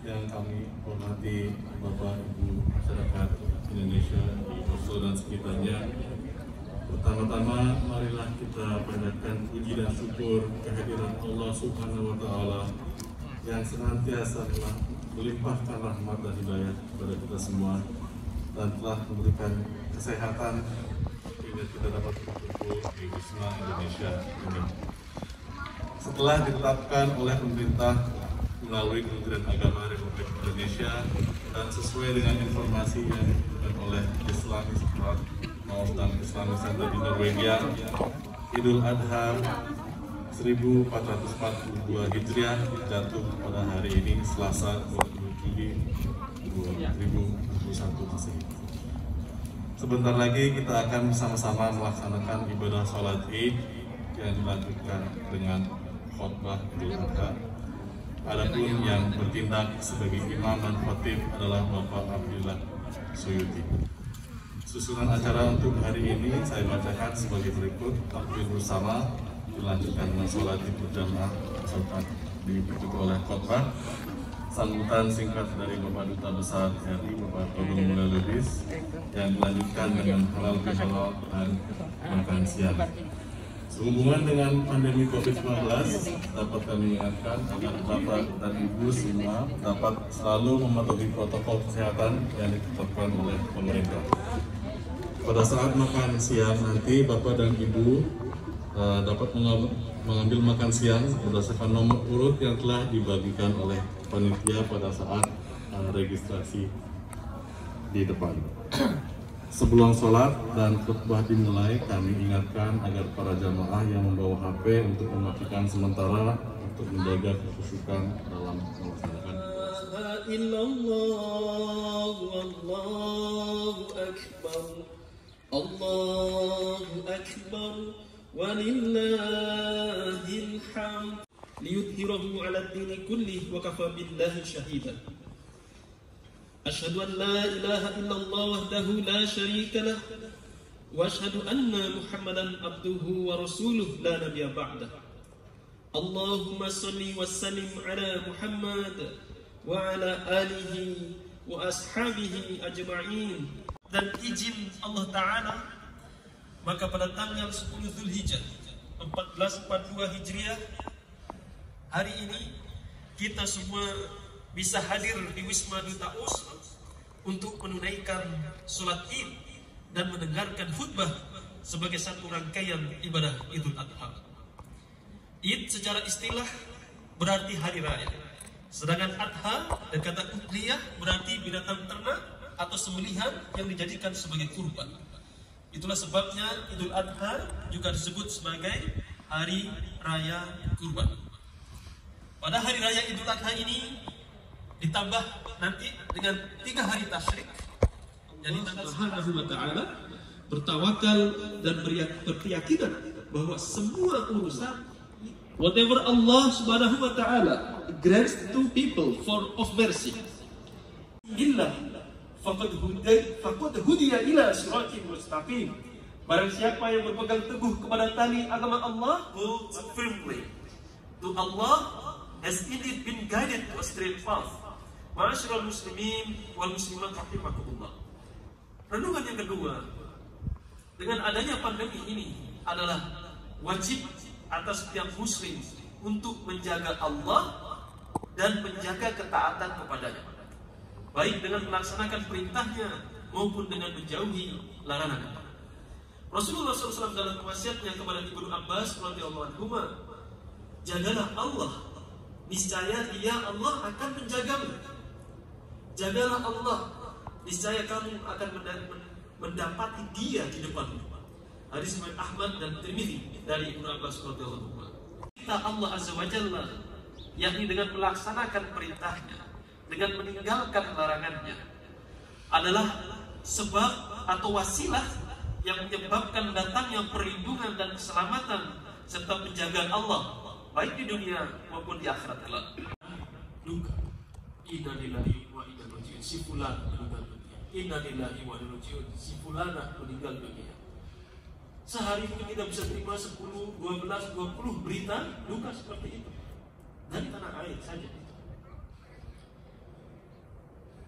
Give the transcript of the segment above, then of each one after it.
yang kami hormati Bapak Ibu masyarakat Indonesia di Oslo dan sekitarnya. Pertama-tama marilah kita panjatkan puji dan syukur kehadiran Allah Subhanahu wa Ta'ala yang senantiasa telah melimpahkan rahmat dan hidayah kepada kita semua dan telah memberikan kesehatan hingga kita dapat berkumpul di Wisma Indonesia ini. Setelah ditetapkan oleh pemerintah melalui Kementerian Agama Republik Indonesia dan sesuai dengan informasi yang diberikan oleh Islamic Heart dan Islamic Center di Norwegia, Idul Adha 1442 Hijriah jatuh pada hari ini Selasa 20 Juli 2021 Masehi. Sebentar lagi kita akan bersama-sama melaksanakan ibadah sholat Id yang dilanjutkan dengan khotbah Idul Adha. Adapun yang bertindak sebagai imam dan khatib adalah Bapak Abdillah Suyuti. Susunan acara untuk hari ini saya bacakan sebagai berikut: takbir bersama, dilanjutkan dengan sholat Id berjamaah serta diikuti oleh khotbah, sambutan singkat dari Bapak Duta Besar RI Bapak Todung Mulya Lubis, yang dilanjutkan dengan halal bihalal dan makan siang. Sehubungan dengan pandemi COVID-19, dapat kami ingatkan agar Bapak dan Ibu semua dapat selalu mematuhi protokol kesehatan yang ditetapkan oleh pemerintah. Pada saat makan siang nanti, Bapak dan Ibu dapat mengambil makan siang berdasarkan nomor urut yang telah dibagikan oleh panitia pada saat registrasi di depan. Sebelum sholat dan khutbah dimulai, kami ingatkan agar para jamaah yang membawa HP untuk mematikan sementara untuk menjaga kekhusyukan dalam melaksanakan. Allahu Akbar walillahil hamd liyudhhirahu 'ala ad-dini kullih wa kafa billahi shahidan. Asyhadu an la ilaha illallah wahdahu la syarika lah wa asyhadu anna Muhammadan abduhu wa rasuluh la nabiyya ba'dah. Allahumma shalli wa sallim ala Muhammad wa ala alihi wa ashabihi ajma'in. Dan izin Allah Ta'ala, maka pada tanggal 10 Zulhijjah 1442 Hijriah, hari ini kita semua bisa hadir di Wisma Duta Oslo untuk menunaikan sholat Id dan mendengarkan khutbah sebagai satu rangkaian ibadah Idul Adha. Id secara istilah berarti hari raya, sedangkan Adha dan kata udhiyah berarti binatang ternak atau sembelihan yang dijadikan sebagai kurban. Itulah sebabnya Idul Adha juga disebut sebagai hari raya kurban. Pada hari raya Idul Adha ini ditambah nanti dengan 3 hari tasyrik. Jadi Allah Subhanahu wa Ta'ala bertawakal dan berkeyakinan bahwa semua urusan, whatever Allah Subhanahu wa Ta'ala grants to people for of mercy, illa faqad hudiya ila siratin mustaqim. Barang siapa yang berpegang teguh kepada tali agama Allah, holds firmly to Allah, has indeed been guided to a straight path. Ma'asyiral muslimin wal muslimat rahimakumullah. Renungan yang kedua, dengan adanya pandemi ini adalah wajib atas setiap muslim untuk menjaga Allah dan menjaga ketaatan kepadanya, baik dengan melaksanakan perintahnya maupun dengan menjauhi larangannya. Rasulullah SAW dalam wasiatnya kepada Ibnu Abbas radhiyallahu anhu, jagalah Allah, niscaya Dia Allah akan menjagamu. Jagalah Allah, niscaya kamu akan mendapati Dia di depanmu. Hadis riwayat Ahmad dan Tirmidzi dari Ibnu Abbas radhiyallahu anhu. Kita Allah azza wa jalla, yakni dengan melaksanakan perintahnya, dengan meninggalkan larangannya, adalah sebab atau wasilah yang menyebabkan datangnya perlindungan dan keselamatan serta penjagaan Allah baik di dunia maupun di akhirat kelak. Duka, inna lillahi wa inna ilaihi raji'un, si fulan meninggal dunia. Inna lillahi wa inna ilaihi raji'un, si fulana meninggal dunia. Sehari mungkin kita bisa terima 10, 12, 20 berita duka seperti itu dari tanah air saja.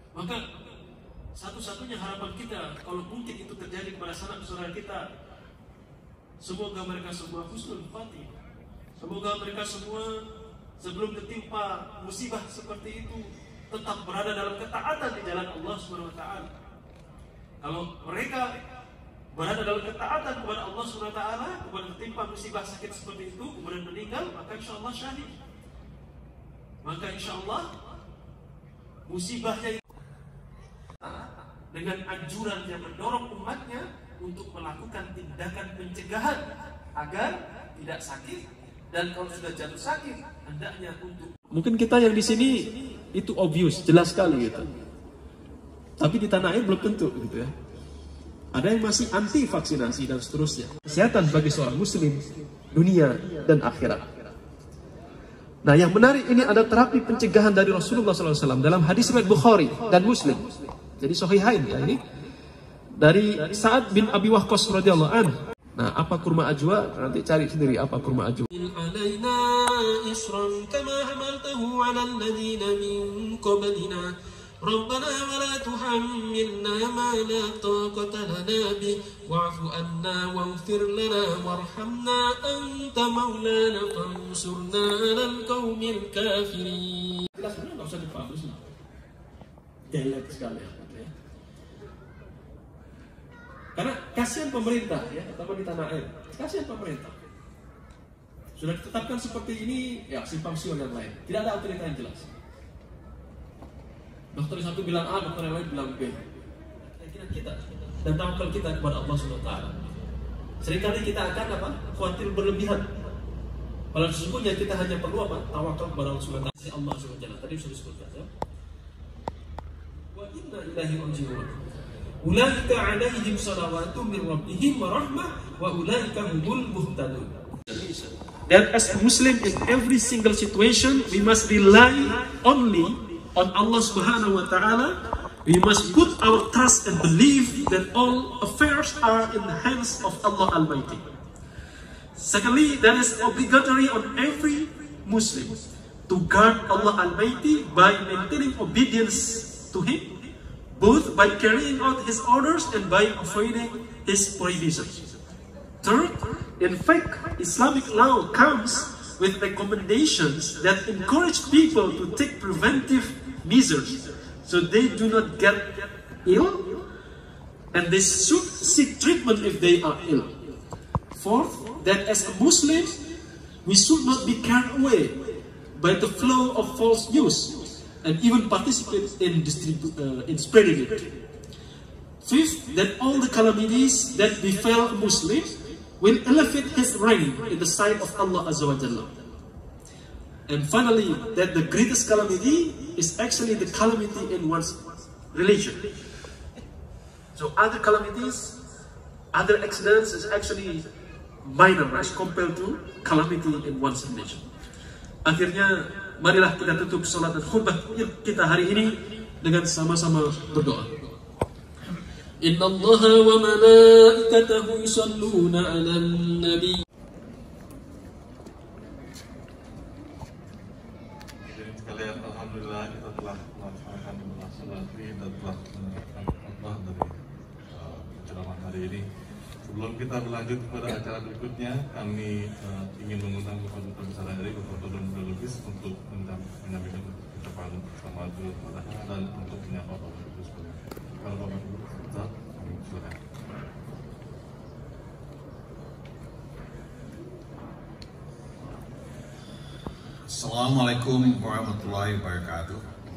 Maka satu-satunya harapan kita, kalau mungkin itu terjadi kepada sanak saudara kita, semoga mereka semua husnul khatimah. Semoga mereka semua sebelum tertimpa musibah seperti itu tetap berada dalam ketaatan di jalan Allah Subhanahu wa taala. Kalau mereka berada dalam ketaatan kepada Allah Subhanahu wa taala, kemudian tertimpa musibah sakit seperti itu, kemudian meninggal, maka insyaallah syahid. Maka insyaallah musibahnya dengan anjuran yang mendorong umatnya untuk melakukan tindakan pencegahan agar tidak sakit, dan kalau sudah jatuh sakit hendaknya untuk, mungkin kita yang di sini itu obvious, jelas sekali gitu. Tapi di tanah air belum tentu gitu ya. Ada yang masih anti vaksinasi dan seterusnya. Kesehatan bagi seorang muslim dunia dan akhirat. Nah, yang menarik ini ada terapi pencegahan dari Rasulullah SAW dalam hadis riwayat Bukhari dan Muslim. Jadi sahihain ya ini dari Sa'ad bin Abi Waqqas radhiyallahu anhu. Nah, apa kurma ajwa? Nanti cari sendiri apa kurma ajwa. Alaina isran kama hamaltahu 'alal ladzina min qablina. Rabbana wa la tuhammilna ma la taqata lana bih wa'fu anna waghfir lana warhamna anta maulana fansurna 'alal qaumil kafirin. Jelas benar enggak usah dipahami. Jelek sekali ya. Karena kasihan pemerintah ya, terutama di tanah air. Kasihan pemerintah. Sudah ditetapkan seperti ini, ya simpang siur yang lain. Tidak ada otoritas yang jelas. Dokter satu bilang A, dokter yang lain bilang B. Kira-kira kita dan tawakal kita kepada Allah Subhanahu wa taala. Seringkali kita akan khawatir berlebihan. Padahal sesungguhnya kita hanya perlu tawakal kepada Allah Subhanahu wa taala. Allah Subhanahu wa taala tadi sudah disebutkan ya. Wa inna ilaihi raji'un. Ulaika 'alaihim salawatu min rabbihim wa rahmah wa ulaika humul muhtadun. That as a Muslim in every single situation we must rely only on Allah Subhanahu wa taala. We must put our trust and believe that all affairs are in the hands of Allah Almighty. Secondly, that is obligatory on every Muslim to guard Allah Almighty by maintaining obedience to Him, both by carrying out His orders and by avoiding His prohibitions. Third, in fact, Islamic law comes with recommendations that encourage people to take preventive measures so they do not get ill, and they should seek treatment if they are ill. Fourth, that as a Muslim, we should not be carried away by the flow of false news and even participate in spreading it. Fifth, that all the calamities that befell a Muslim will elevate his rank in the sight of Allah Azza wa Jalla. And finally, that the greatest calamity is actually the calamity in one's religion. So other calamities, other accidents is actually minor as compared to calamity in one's religion. Akhirnya, marilah kita tutup salat dan khutbah kita hari ini dengan sama-sama berdoa. Inna Allaha wa malaikatahu yusalluna 'alan nabi. Sekalian, alhamdulillah kita telah melaksanakan salat Id dan telah mendapatkan khutbah dari ceramah hari ini. Sebelum kita berlanjut kepada acara berikutnya, kami ingin mengundang Bapak Duta Besar RI, Bapak Dodon Lubis untuk menyampaikan ucapan selamat Idul Adha dan untuk menyapa Bapak Ibu sekalian. Kalau Bapak Ibu silakan. Assalamualaikum warahmatullahi wabarakatuh.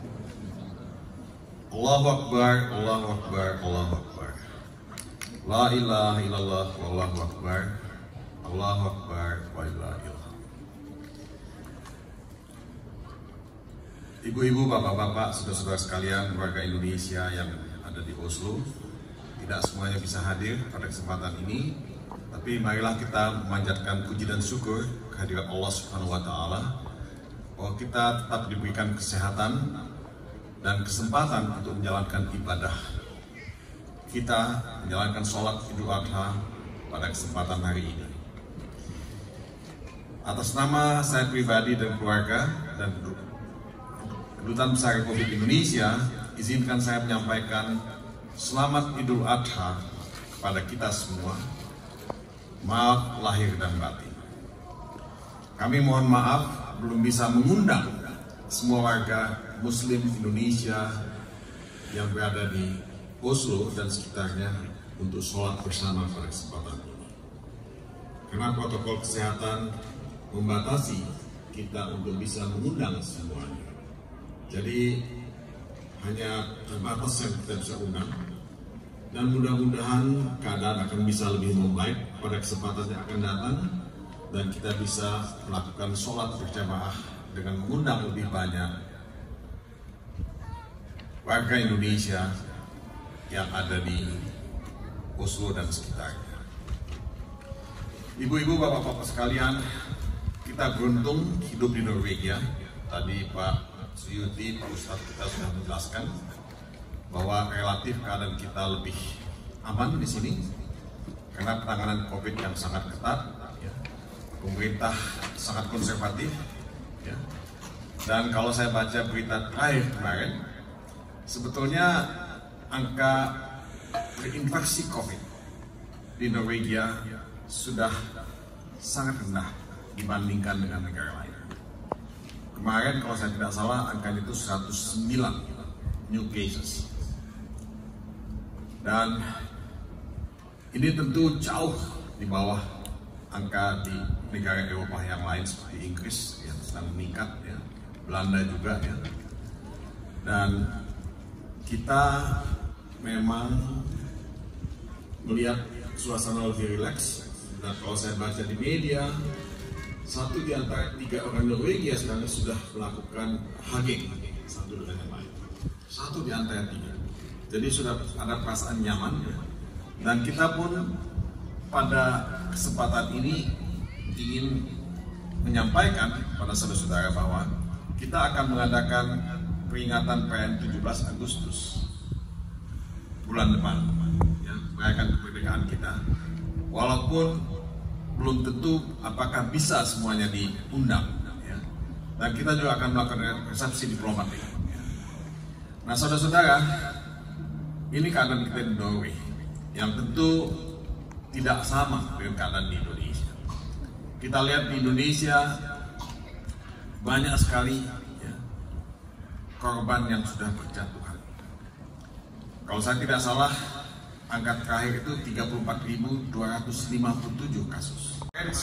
Allahu Akbar, Allahu Akbar, Allahu Akbar. La ilaha illallah, wallahu akbar. Allahu Akbar, wa la ilaha. Ibu-ibu, bapak-bapak, saudara-saudara sekalian, warga Indonesia yang ada di Oslo, tidak semuanya bisa hadir pada kesempatan ini, tapi marilah kita memanjatkan puji dan syukur kehadirat Allah Subhanahu wa taala bahwa kita tetap diberikan kesehatan dan kesempatan untuk menjalankan ibadah. Kita menjalankan sholat Idul Adha pada kesempatan hari ini. Atas nama saya pribadi dan keluarga dan Kedutaan Besar Republik Indonesia izinkan saya menyampaikan selamat Idul Adha kepada kita semua. Maaf lahir dan batin. Kami mohon maaf belum bisa mengundang semua warga Muslim Indonesia yang berada di Oslo dan sekitarnya untuk sholat bersama pada kesempatan ini. Karena protokol kesehatan membatasi kita untuk bisa mengundang semuanya. Jadi hanya terbatas yang kita bisa undang. Dan mudah-mudahan keadaan akan bisa lebih membaik pada kesempatan yang akan datang dan kita bisa melakukan sholat berjamaah dengan mengundang lebih banyak warga Indonesia yang ada di Oslo dan sekitarnya. Ibu-ibu, bapak-bapak sekalian, kita beruntung hidup di Norwegia. Tadi Pak Suyuti, Pak Ustadz kita sudah menjelaskan bahwa relatif keadaan kita lebih aman di sini karena penanganan COVID yang sangat ketat, ya. Pemerintah sangat konservatif, ya. Dan kalau saya baca berita terakhir kemarin, sebetulnya angka terinfeksi COVID di Norwegia sudah sangat rendah dibandingkan dengan negara lain. Kemarin kalau saya tidak salah angkanya itu 109 new cases. Dan ini tentu jauh di bawah angka di negara Eropa yang lain seperti Inggris yang sedang meningkat, ya. Belanda juga, ya. Dan kita memang melihat suasana lebih rileks. Dan kalau saya baca di media, 1 di antara 3 orang Norwegia sekarang sudah melakukan hugging satu dengan yang lain. 1 di antara 3. Jadi sudah ada perasaan nyaman, ya. Dan kita pun pada kesempatan ini ingin menyampaikan kepada saudara-saudara bahwa kita akan mengadakan peringatan perayaan 17 Agustus bulan depan, ya, merayakan kemerdekaan kita. Walaupun belum tentu apakah bisa semuanya diundang, ya. Dan kita juga akan melakukan resepsi diplomatik, ya. Nah, saudara-saudara, ini keadaan kita di Norway yang tentu tidak sama dengan keadaan di Indonesia. Kita lihat di Indonesia banyak sekali, ya, korban yang sudah berjatuhan. Kalau saya tidak salah, angka terakhir itu 34.257 kasus.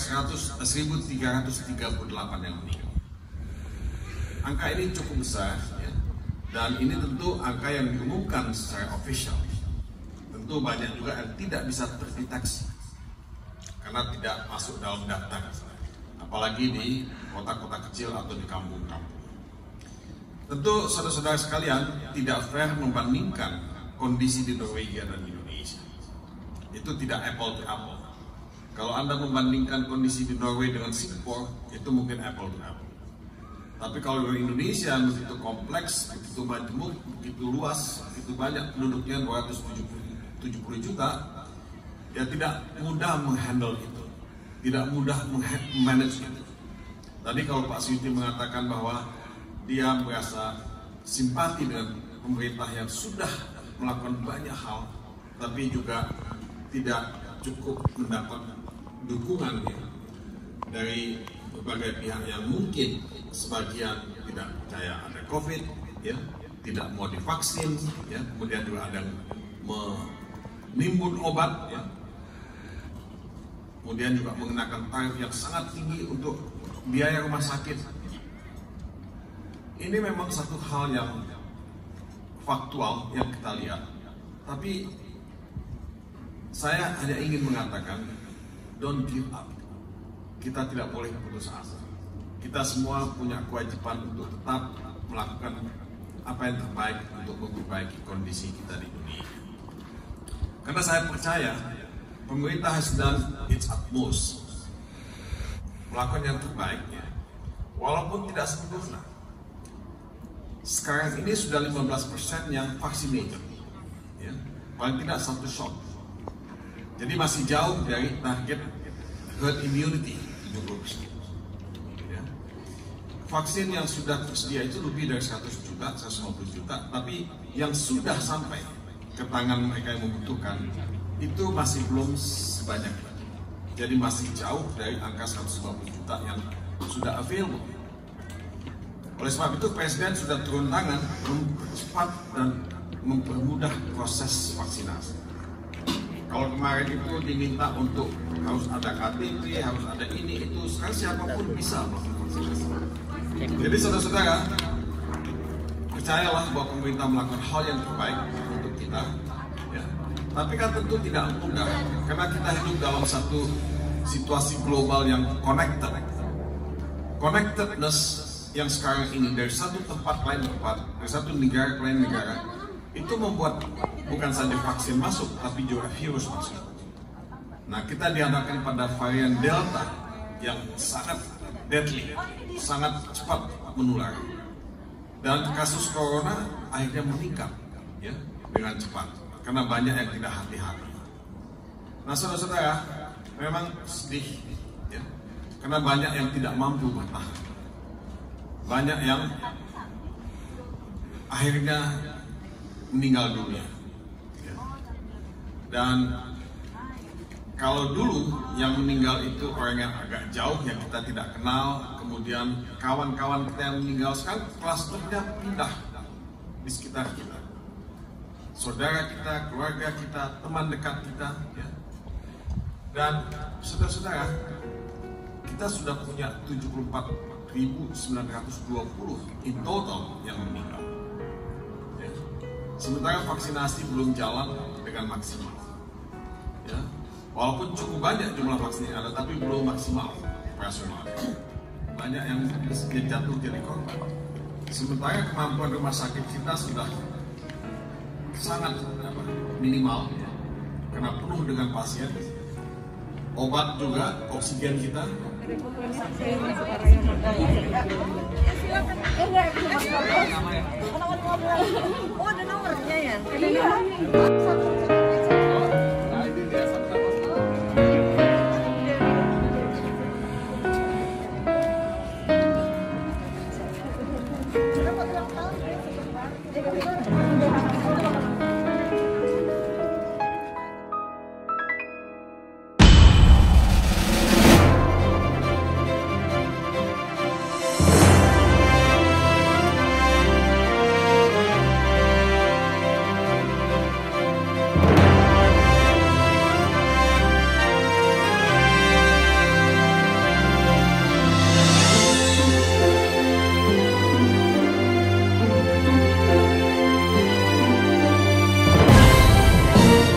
1.338 yang meninggal. Angka ini cukup besar, ya. Dan ini tentu angka yang diumumkan secara official. Tentu banyak juga yang tidak bisa terdeteksi karena tidak masuk dalam daftar, apalagi di kota-kota kecil atau di kampung-kampung. Tentu saudara-saudara sekalian, tidak fair membandingkan kondisi di Norwegia dan Indonesia. Itu tidak apple to apple. Kalau Anda membandingkan kondisi di Norway dengan Singapura, itu mungkin apple to apple. Tapi kalau di Indonesia begitu kompleks, begitu majemuk, begitu luas, begitu banyak penduduknya 270 juta, ya tidak mudah menghandle itu, tidak mudah manage itu. Tadi kalau Pak Suyuti mengatakan bahwa dia merasa simpati dengan pemerintah yang sudah melakukan banyak hal, tapi juga tidak cukup mendapat dukungan, ya, dari berbagai pihak yang mungkin sebagian tidak percaya ada COVID, ya, tidak mau divaksin, ya, kemudian juga ada yang menimbun obat, ya, kemudian juga mengenakan tarif yang sangat tinggi untuk biaya rumah sakit. Ini memang satu hal yang faktual yang kita lihat, tapi saya hanya ingin mengatakan don't give up. Kita tidak boleh putus asa. Kita semua punya kewajiban untuk tetap melakukan apa yang terbaik untuk memperbaiki kondisi kita di dunia. Karena saya percaya pemerintah has done its utmost, melakukan yang terbaiknya, walaupun tidak sempurna. Sekarang ini sudah 15% yang vaccinated, ya, paling tidak 1 shot. Jadi masih jauh dari target herd immunity 70%. Ya. vaksin yang sudah tersedia itu lebih dari 100 juta, 150 juta, tapi yang sudah sampai ke tangan mereka yang membutuhkan itu masih belum sebanyak. Jadi masih jauh dari angka 150 juta yang sudah available. Oleh sebab itu Presiden sudah turun tangan mempercepat dan mempermudah proses vaksinasi. Kalau kemarin itu diminta untuk harus ada KTP, harus ada ini, itu, sekarang siapapun bisa melakukan vaksinasi. Jadi saudara-saudara, percayalah bahwa pemerintah melakukan hal yang terbaik untuk kita. Ya. Tapi kan tentu tidak mudah, karena kita hidup dalam satu situasi global yang connected. Connectedness yang sekarang ini dari satu tempat lain tempat, dari satu negara ke lain negara, itu membuat bukan saja vaksin masuk, tapi juga virus masuk. Nah, kita dihadapkan pada varian Delta yang sangat deadly, sangat cepat menular. Dan kasus corona akhirnya meningkat ya, dengan cepat, karena banyak yang tidak hati-hati. Nah, saudara-saudara, memang sedih ya, karena banyak yang tidak mampu bertahan. Banyak yang akhirnya meninggal dunia. Dan kalau dulu yang meninggal itu orang yang agak jauh, yang kita tidak kenal, kemudian kawan-kawan kita yang meninggal, sekarang klasternya pindah di sekitar kita. Saudara kita, keluarga kita, teman dekat kita. Ya. Dan saudara-saudara, kita sudah punya 74.920 in total yang meninggal. Sementara vaksinasi belum jalan dengan maksimal. Ya. Walaupun cukup banyak jumlah vaksin yang ada, tapi belum maksimal operasional. Banyak yang jatuh jadi korban. Sementara kemampuan rumah sakit kita sudah sangat minimal, ya. Karena penuh dengan pasien. Obat juga, oksigen kita. Oh, ada nomornya ya?